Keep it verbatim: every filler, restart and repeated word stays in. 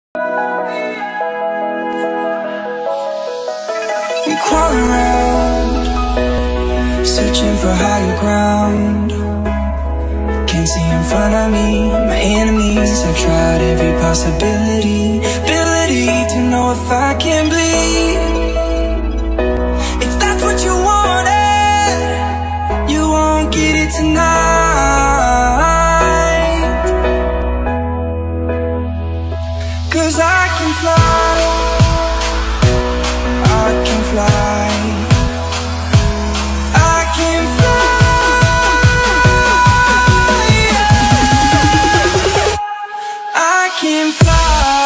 We crawl around, searching for higher ground. Can't see in front of me, my enemies. I've tried every possibility, ability to know if I can bleed. If that's what you wanted, you won't get it tonight. 'Cause I can fly, I can fly, I can fly, yeah. I can fly.